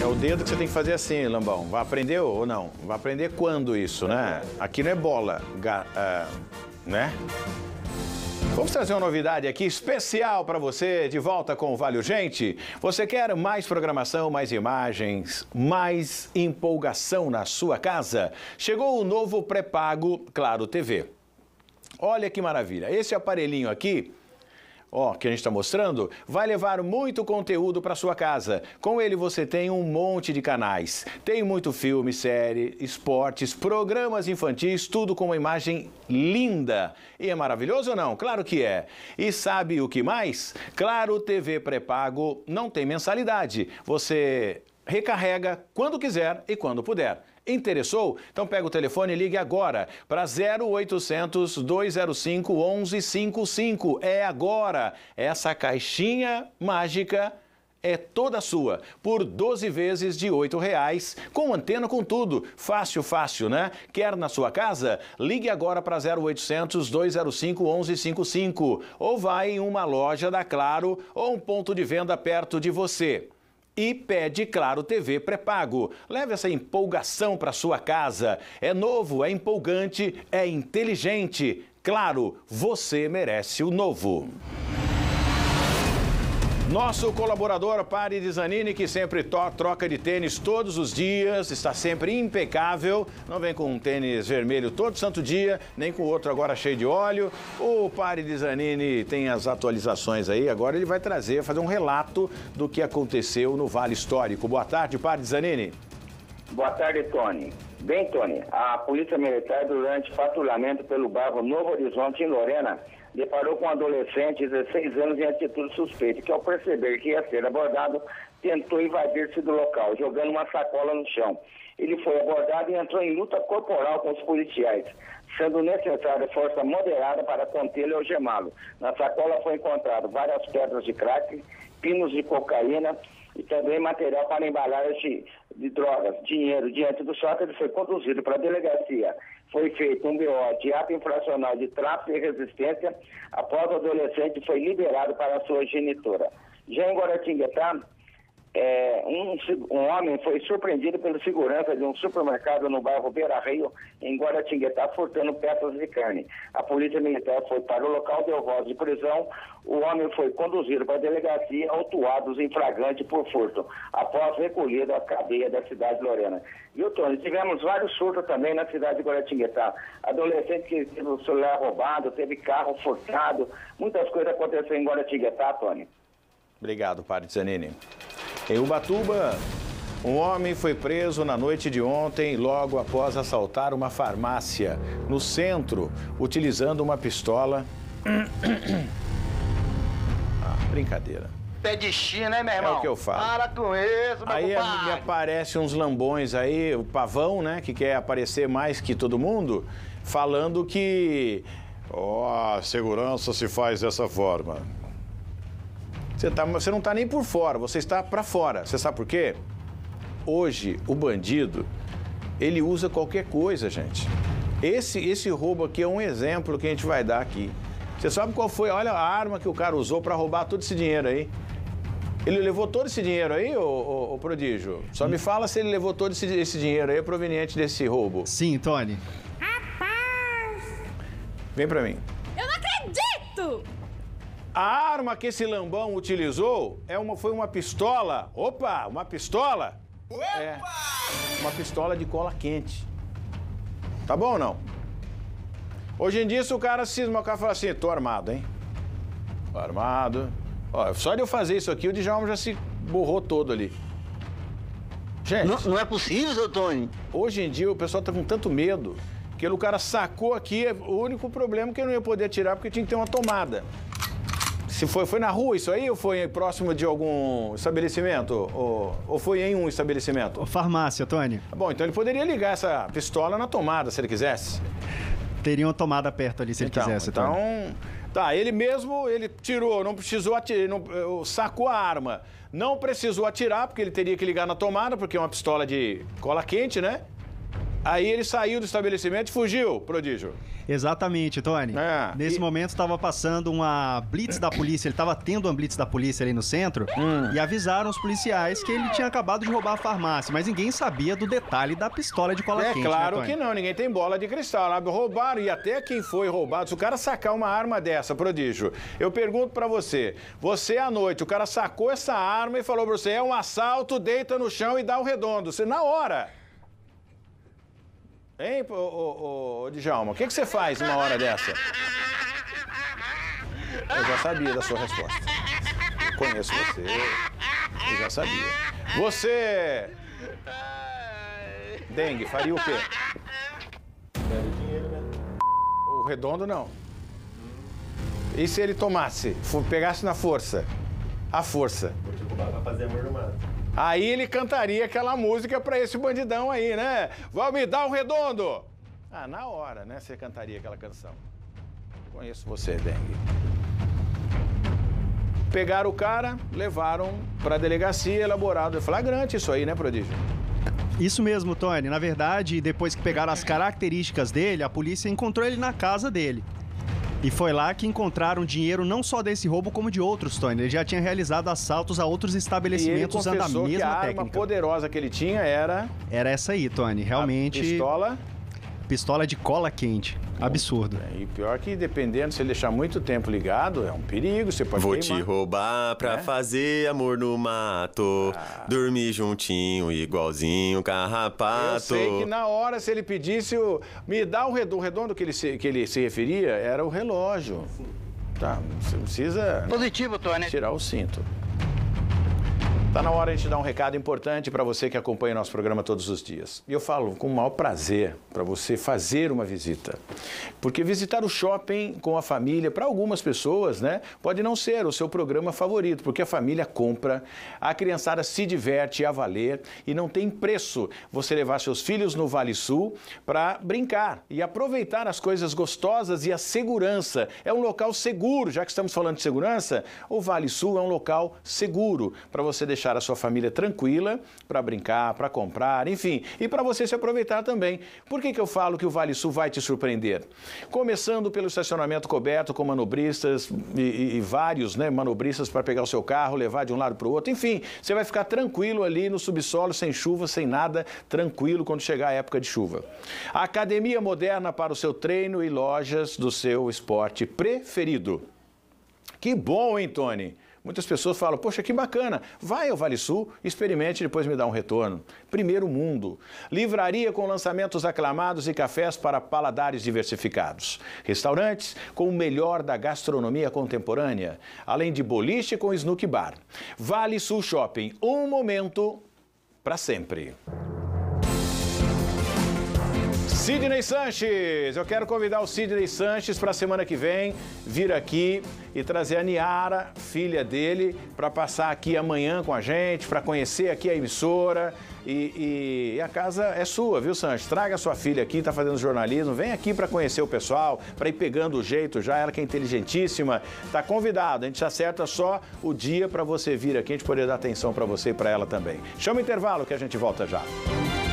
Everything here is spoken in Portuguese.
É o dedo que você tem que fazer assim, Lambão. Vai aprender ou não? Vai aprender quando isso, né? Aqui não é bola, né? Vamos trazer uma novidade aqui especial para você, de volta com o Vale Urgente. Você quer mais programação, mais imagens, mais empolgação na sua casa? Chegou o novo pré-pago Claro TV. Olha que maravilha, esse aparelhinho aqui, ó, que a gente está mostrando, vai levar muito conteúdo para sua casa. Com ele você tem um monte de canais. Tem muito filme, série, esportes, programas infantis, tudo com uma imagem linda. E é maravilhoso ou não? Claro que é. E sabe o que mais? Claro TV pré-pago não tem mensalidade. Você recarrega quando quiser e quando puder. Interessou? Então pega o telefone e ligue agora para 0800 205 1155. É agora. Essa caixinha mágica é toda sua, por 12 vezes de R$ 8,00, com antena, com tudo. Fácil, fácil, né? Quer na sua casa? Ligue agora para 0800 205 1155 ou vai em uma loja da Claro ou um ponto de venda perto de você. E pede Claro TV pré-pago. Leve essa empolgação para sua casa. É novo, é empolgante, é inteligente. Claro, você merece o novo. Nosso colaborador Pari Zanini, que sempre troca de tênis todos os dias, está sempre impecável, não vem com um tênis vermelho todo santo dia, nem com outro agora cheio de óleo. O Pari Zanini tem as atualizações aí, agora ele vai fazer um relato do que aconteceu no Vale Histórico. Boa tarde, Pari Zanini. Boa tarde, Tony. Bem, Tony, a Polícia Militar, durante patrulhamento pelo bairro Novo Horizonte, em Lorena, deparou com um adolescente de 16 anos em atitude suspeita, que ao perceber que ia ser abordado, tentou invadir-se do local, jogando uma sacola no chão. Ele foi abordado e entrou em luta corporal com os policiais, sendo necessária força moderada para contê-lo e algemá-lo. Na sacola foi encontrado várias pedras de crack, pinos de cocaína e também material para embalagem de drogas, dinheiro. Diante do fato, ele foi conduzido para a delegacia. Foi feito um BO de ato infracional de tráfico e resistência. Após o adolescente foi liberado para a sua genitora. Já em Guaratinguetá, um homem foi surpreendido pelo segurança de um supermercado no bairro Beira Rio, em Guaratinguetá, furtando peças de carne. A polícia militar foi para o local, deu voz de prisão. O homem foi conduzido para a delegacia, autuados em flagrante por furto, após recolhido à cadeia da cidade de Lorena. E o Tony, tivemos vários surtos também na cidade de Guaratinguetá. Adolescente que teve o celular roubado, teve carro furtado, muitas coisas aconteceram em Guaratinguetá, Tony. Obrigado, Pari Zanini. Em Ubatuba, um homem foi preso na noite de ontem, logo após assaltar uma farmácia no centro, utilizando uma pistola. Brincadeira. Pé de China, né, meu irmão? É o que eu falo. Para com isso, meu Aí compadre. me aparecem uns lambões aí, o pavão, né, que quer aparecer mais que todo mundo, falando que a segurança se faz dessa forma. Você não está nem por fora, você está para fora. Você sabe por quê? Hoje, o bandido, ele usa qualquer coisa, gente. Esse roubo aqui é um exemplo que a gente vai dar aqui. Você sabe qual foi? Olha a arma que o cara usou para roubar todo esse dinheiro aí. Ele levou todo esse dinheiro aí, ô Prodígio? Só me fala se ele levou todo esse dinheiro aí proveniente desse roubo. Sim, Tony. Rapaz! Vem pra mim. Eu não acredito! A arma que esse lambão utilizou foi uma pistola. Opa, uma pistola? Opa! É, uma pistola de cola quente. Tá bom ou não? Hoje em dia, se o cara cisma, o cara fala assim, tô armado, hein? Tô armado. Ó, só de eu fazer isso aqui, o Djalma já se borrou todo ali. Gente... Não é possível, seu Tony? Hoje em dia, o pessoal tá com tanto medo que o cara sacou aqui, o único problema é que eu não ia poder atirar porque tinha que ter uma tomada. Se foi na rua isso aí ou foi próximo de algum estabelecimento? Ou foi em um estabelecimento? Farmácia, Tony. Bom, então ele poderia ligar essa pistola na tomada, se ele quisesse. Teria uma tomada perto ali, se ele quisesse, Tony. Então, tá, ele mesmo, ele tirou, não precisou atirar, sacou a arma. Não precisou atirar, porque ele teria que ligar na tomada, porque é uma pistola de cola quente, né? Aí ele saiu do estabelecimento e fugiu, Prodígio. Exatamente, Tony. Nesse momento estava passando uma blitz da polícia, ele estava tendo uma blitz da polícia ali no centro e avisaram os policiais que ele tinha acabado de roubar a farmácia, mas ninguém sabia do detalhe da pistola de cola quente. É claro, né, que não, ninguém tem bola de cristal. Roubaram, e até quem foi roubado, se o cara sacar uma arma dessa, Prodígio, eu pergunto pra você, à noite, o cara sacou essa arma e falou pra você, é um assalto, deita no chão e dá um redondo, você na hora... Hein, Djalma, o que você faz numa hora dessa? Eu já sabia da sua resposta. Conheço você, eu já sabia. Você, Dengue, faria o quê? O redondo não. E se ele tomasse, pegasse na força? A força. Vou te roubar pra fazer amor no mato. Aí ele cantaria aquela música pra esse bandidão aí, né? Vai me dar um redondo! Ah, na hora, né? Você cantaria aquela canção. Conheço você, Dengue. Pegaram o cara, levaram pra delegacia, elaborado. É flagrante isso aí, né, Prodígio? Isso mesmo, Tony. Na verdade, depois que pegaram as características dele, a polícia encontrou ele na casa dele. E foi lá que encontraram dinheiro não só desse roubo, como de outros, Tony. Ele já tinha realizado assaltos a outros estabelecimentos usando a mesma técnica. Que a arma poderosa que ele tinha era... Era essa aí, Tony. Realmente... A pistola? Pistola de cola quente. Absurdo. E pior que, dependendo, se ele deixar muito tempo ligado, é um perigo, você pode Vou queimar. te roubar pra fazer amor no mato, dormir juntinho, igualzinho carrapato. Eu sei que na hora, se ele pedisse, me dá um redondo que ele se referia, era o relógio. Tá, você precisa... Positivo, Tony. Tirar o cinto. Tá na hora de a gente dar um recado importante para você que acompanha nosso programa todos os dias. E eu falo com o maior prazer para você fazer uma visita. Porque visitar o shopping com a família, para algumas pessoas, né, pode não ser o seu programa favorito, porque a família compra, a criançada se diverte a valer e não tem preço você levar seus filhos no Vale Sul para brincar e aproveitar as coisas gostosas e a segurança. É um local seguro, já que estamos falando de segurança, o Vale Sul é um local seguro para você deixar a sua família tranquila para brincar, para comprar, enfim, e para você se aproveitar também. Por que eu falo que o Vale Sul vai te surpreender? Começando pelo estacionamento coberto com manobristas e vários, né, manobristas para pegar o seu carro, levar de um lado para o outro, enfim, você vai ficar tranquilo ali no subsolo, sem chuva, sem nada, tranquilo quando chegar a época de chuva. A academia moderna para o seu treino e lojas do seu esporte preferido. Que bom, hein, Tony? Muitas pessoas falam, poxa, que bacana, vai ao Vale Sul, experimente e depois me dá um retorno. Primeiro mundo. Livraria com lançamentos aclamados e cafés para paladares diversificados. Restaurantes com o melhor da gastronomia contemporânea, além de boliche com Snook Bar. Vale Sul Shopping, um momento para sempre. Sidney Sanches, eu quero convidar o Sidney Sanches para a semana que vem vir aqui e trazer a Niara, filha dele, para passar aqui amanhã com a gente, para conhecer aqui a emissora. E a casa é sua, viu, Sanches? Traga a sua filha aqui, está fazendo jornalismo, vem aqui para conhecer o pessoal, para ir pegando o jeito já, ela que é inteligentíssima, está convidada. A gente acerta só o dia para você vir aqui, a gente poder dar atenção para você e para ela também. Chama o intervalo que a gente volta já.